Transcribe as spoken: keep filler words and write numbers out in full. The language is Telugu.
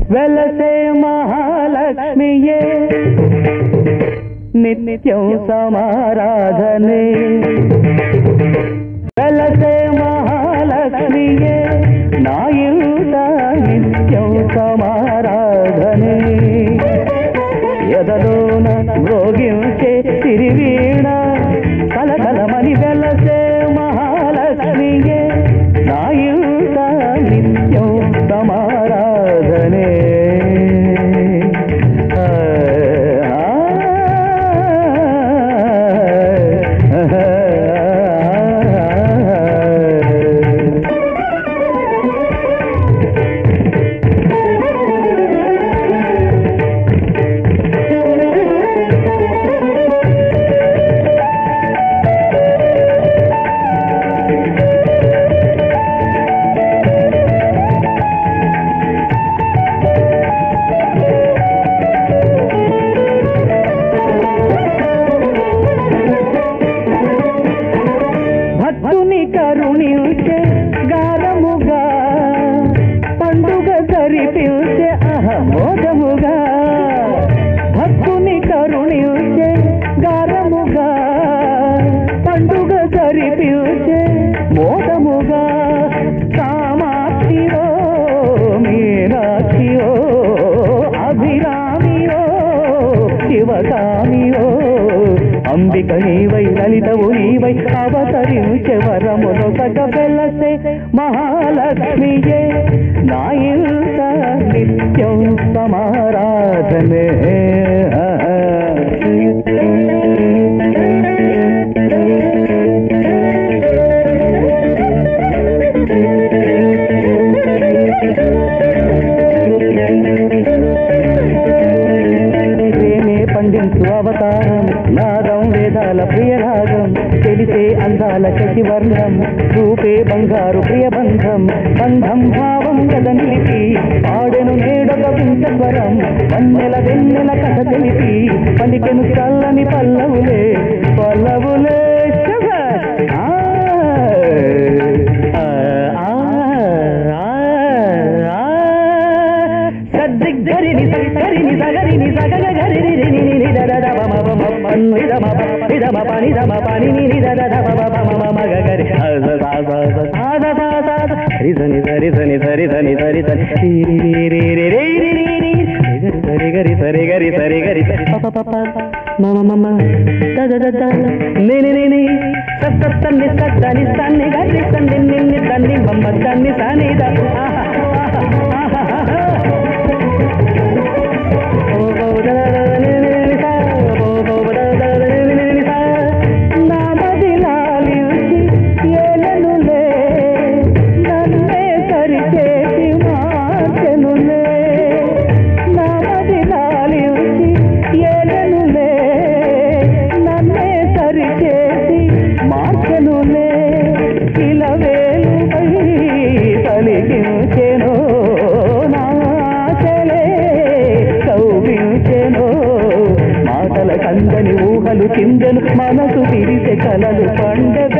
వెలసే మహాలక్ష్మియే నిత్యం సమారాధనే వెలసే మహాలక్ష్మియే నాయుత నిత్యం సమారాధనే ఎదలోన మ్రోగించే తిరివీణ కలకలమని వెలసే మహాలక్ష్మియే నాయుత నిత్యం సమారాధనే కరుణించే గారముగా పండుగ జరిపించే అహమోదముగా భక్తుని కరుణించే గారముగా పండుగ జరిపించే మోదముగా కామాక్షియో మీనాక్షియో అభిరామియో శివకామియో అంబిక నీవై లలితవు నీవై అవతరించే వరమును సగ వెలసే మహాలక్ష్మియే నాయుత నిత్యం సమారాధనే పండించు అవతారం నాదం వేదాల ప్రియరాగం తెలిసే అందాల శశివర్ణం రూపే బంగారు ప్రియబంధం బంధం భావం కథ నిలిపి పాడెను నేడొక వింతవరం వన్నెల వెన్నెల కథ తెలిపి పలికెను చల్లని పల్లవులే పల్లవులే సద్దిగ్గరిని సరిని సగరిని సగగ గరిని రిని దద మమ మమ నిదమ నిదమ పని దమ పని ని దద మమ మమ మగ గరి సద సద సద రిసని సరి సని సరి సని సరి సని రి రి రి రి రి సరి గరి సరి గరి సరి గరి పప పప మమ మమ దద దద ని ని ని సత్త తన్ని సత్తని సన్ని గరి సన్ని నిన్ని తన్ని మమ్మ తన్ని సని ద ఆహా ఆహా కందని ఊహలు చిందెను మనసు విరిసే కలలు పండగ